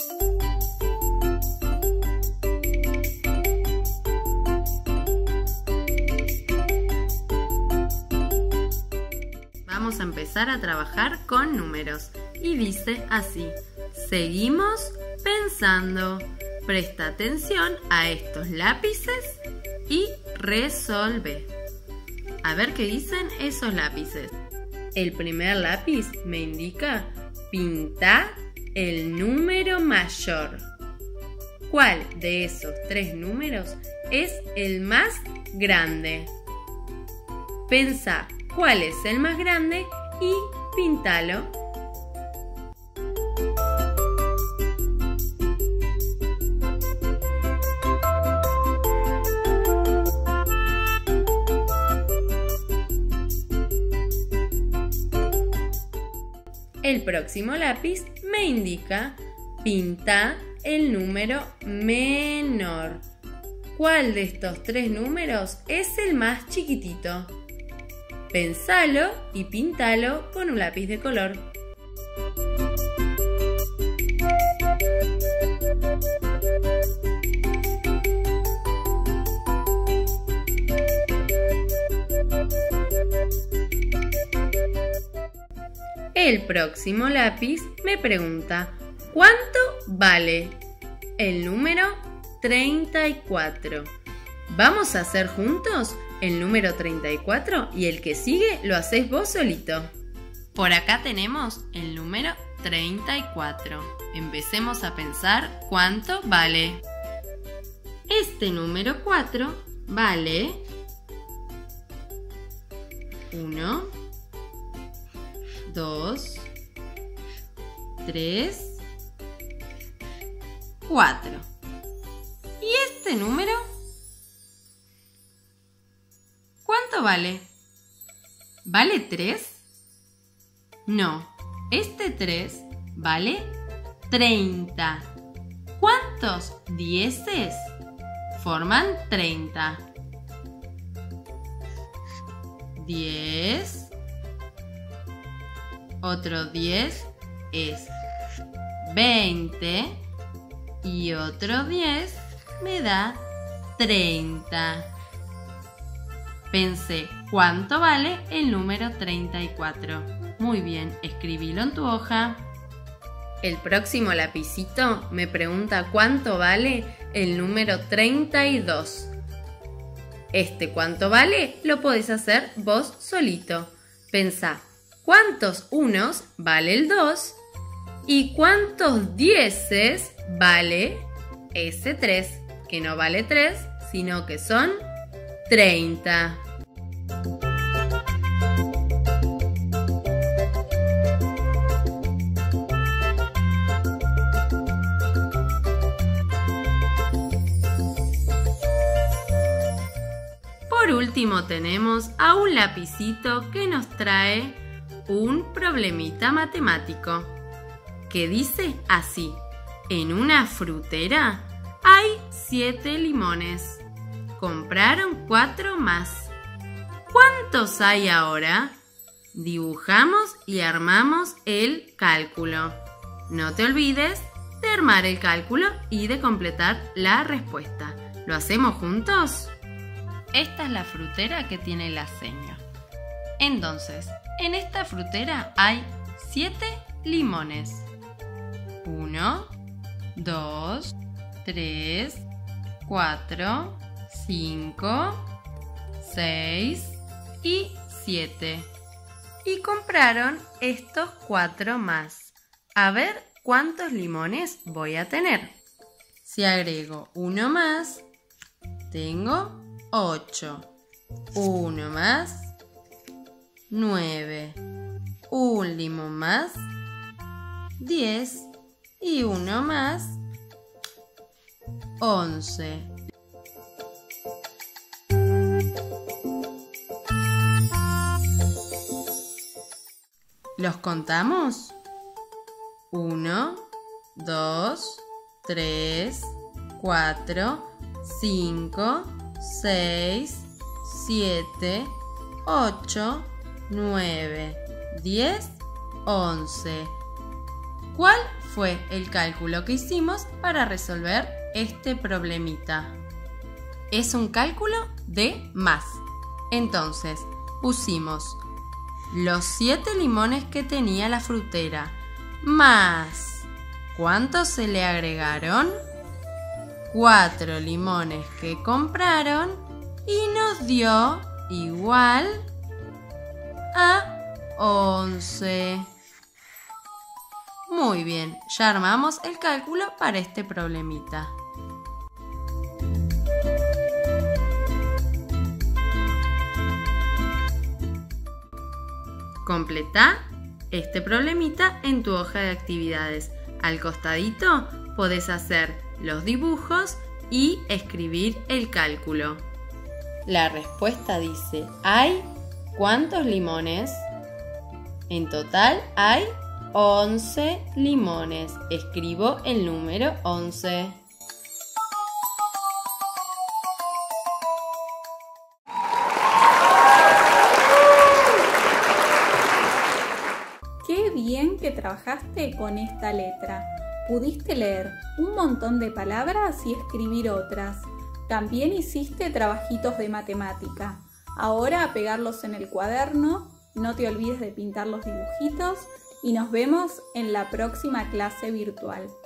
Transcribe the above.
Vamos a empezar a trabajar con números y dice así: seguimos pensando. Presta atención a estos lápices y resolve. A ver qué dicen esos lápices. El primer lápiz me indica: pinta el número mayor. ¿Cuál de esos tres números es el más grande? Pensá cuál es el más grande y píntalo. El próximo lápiz me indica: pinta el número menor. ¿Cuál de estos tres números es el más chiquitito? Pensalo y píntalo con un lápiz de color. El próximo lápiz me pregunta: ¿cuánto vale? El número 34. Vamos a hacer juntos el número 34 y el que sigue lo haces vos solito. Por acá tenemos el número 34. Empecemos a pensar cuánto vale. Este número 4 vale 1, 2, 3, 4. ¿Y este número? ¿Cuánto vale? ¿Vale 3? No, este 3 vale 30. ¿Cuántos dieces forman 30? 10. Otro 10 es 20 y otro 10 me da 30. Pensé, ¿cuánto vale el número 34? Muy bien, escribilo en tu hoja. El próximo lapicito me pregunta cuánto vale el número 32. Este cuánto vale lo podés hacer vos solito. Pensá, ¿cuántos unos vale el 2? ¿Y cuántos dieces vale ese 3? Que no vale 3, sino que son 30. Por último tenemos a un lapicito que nos trae un problemita matemático que dice así: en una frutera hay 7 limones. Compraron 4 más. ¿Cuántos hay ahora? Dibujamos y armamos el cálculo. No te olvides de armar el cálculo y de completar la respuesta. ¿Lo hacemos juntos? Esta es la frutera que tiene la seña. Entonces, en esta frutera hay 7 limones. 1, 2, 3, 4, 5, 6 y 7. Y compraron estos 4 más. A ver cuántos limones voy a tener. Si agrego 1 más, tengo 8. 1 más, 9. Un limón más, 10. Y 1 más, 11. ¿Los contamos? 1, 2, 3, 4, 5, 6, 7, 8, 9, 10, 11. ¿Cuál fue el cálculo que hicimos para resolver este problemita. Es un cálculo de más. Entonces, pusimos los 7 limones que tenía la frutera, más ¿cuántos se le agregaron? 4 limones que compraron y nos dio igual a 11. Muy bien, ya armamos el cálculo para este problemita. Completá este problemita en tu hoja de actividades. Al costadito podés hacer los dibujos y escribir el cálculo. La respuesta dice, ¿hay cuántos limones? En total hay 11 limones. Escribo el número 11. Qué bien que trabajaste con esta letra. Pudiste leer un montón de palabras y escribir otras. También hiciste trabajitos de matemática. Ahora a pegarlos en el cuaderno. No te olvides de pintar los dibujitos y nos vemos en la próxima clase virtual.